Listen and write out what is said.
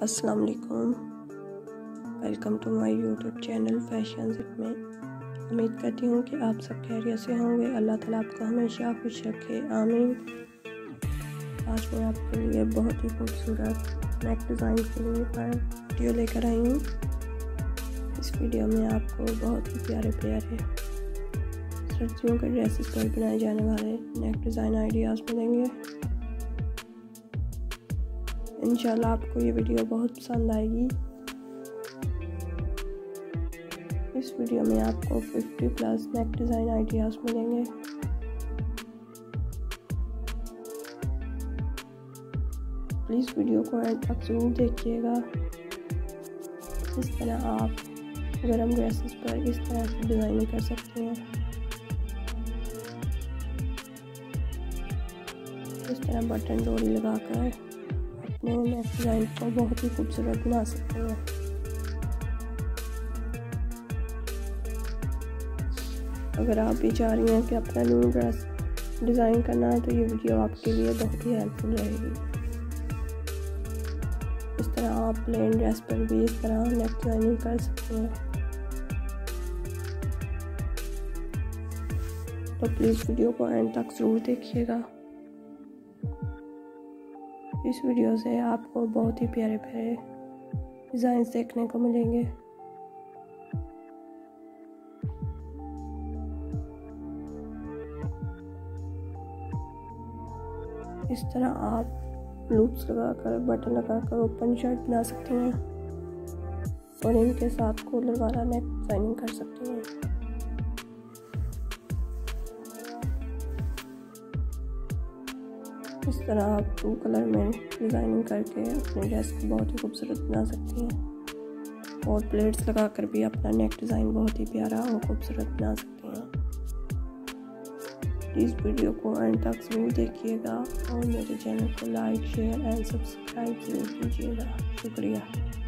अस्सलाम वालेकुम। Welcome to my YouTube channel Fashion Zip में। उम्मीद करती हूँ कि आप सब खैरियत से होंगे। अल्लाह ताला आपको हमेशा खुश रखे, आमीन। आज मैं आपके लिए बहुत ही खूबसूरत नेक डिज़ाइन के लिए वीडियो लेकर आई हूँ। इस वीडियो में आपको बहुत ही प्यारे प्यारे सर्दियों के ड्रेसेस पर बनाए जाने वाले नेक डिज़ाइन आइडियाज़ मिलेंगे। इंशाल्लाह आपको ये वीडियो बहुत पसंद आएगी। इस वीडियो में आपको 50+ नेक डिज़ाइन आइडियाज़ मिलेंगे। प्लीज़ वीडियो को एंड तक ज़रूर देखिएगा। इस तरह आप गरम ड्रेसेस पर इस तरह से डिज़ाइनिंग कर सकते हैं। इस तरह बटन डोरी लगाकर अपने नेक डिज़ाइन को बहुत ही खूबसूरत बना सकते हैं। अगर आप भी चाह रही हैं कि अपना न्यू ड्रेस डिज़ाइन करना है तो ये वीडियो आपके लिए बहुत ही हेल्पफुल रहेगी। इस तरह आप प्लेन ड्रेस पर भी इस तरह नेक डिज़ाइनिंग कर सकते हैं। तो प्लीज़ वीडियो को एंड तक ज़रूर देखिएगा। इस वीडियो से आपको बहुत ही प्यारे प्यारे डिज़ाइंस देखने को मिलेंगे। इस तरह आप लूप्स लगाकर बटन लगाकर ओपन शर्ट बना सकते हैं और इनके साथ कॉलर वाला नेक डिज़ाइनिंग कर सकते हैं। इस तरह आप 2 कलर में डिज़ाइनिंग करके अपने ड्रेस को बहुत ही खूबसूरत बना सकती हैं और प्लेट्स लगाकर भी अपना नेक डिज़ाइन बहुत ही प्यारा और खूबसूरत बना सकती हैं। प्लीज़ वीडियो को एंड तक ज़रूर देखिएगा और मेरे चैनल को लाइक, शेयर एंड सब्सक्राइब ज़रूर कीजिएगा। शुक्रिया।